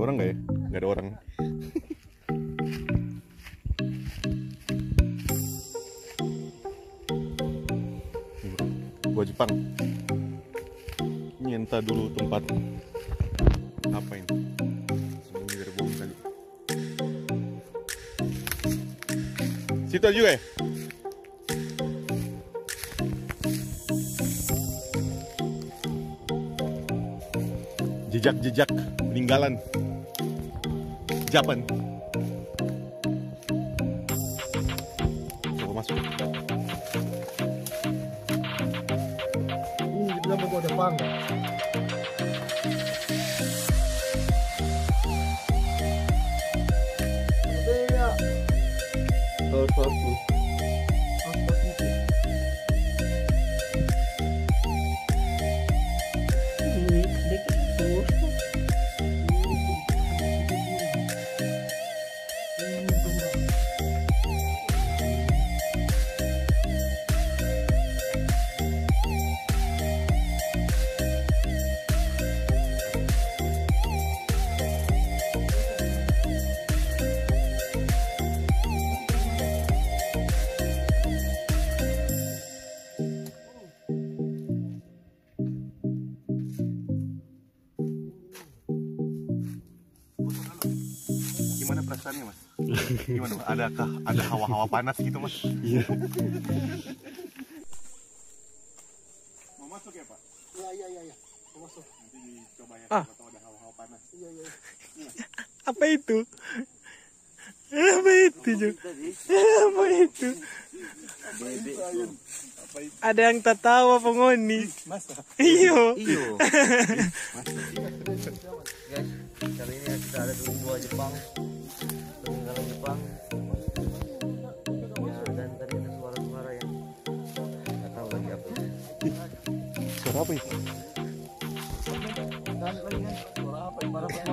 orang nggak ya? Nggak ada orang. Goa Jepang. Ini entah dulu tempat apa ini? Sembunyi dari bom tadi. Situ juga ya? Jejak-jejak peninggalan Jepang. Coba masuk. Dibilang mau Goa Jepang. Gimana perasaannya, Mas? Gimana, Mas? Ada hawa-hawa panas gitu, Mas? Iya. Mau masuk ya, Pak? Iya. Mau masuk. Nanti dicoba ya, kalau ada hawa-hawa panas. Iya. Apa itu? Apa itu, Jo? Apa itu? Ada yang tertawa pengoni. Masa. Iyo. Guys, kali ini kita ada di Goa Jepang, peninggalan Jepang. Ya, dan tadi ada suara-suara yang nggak tahu lagi apa. Suara apa itu? Suara apa?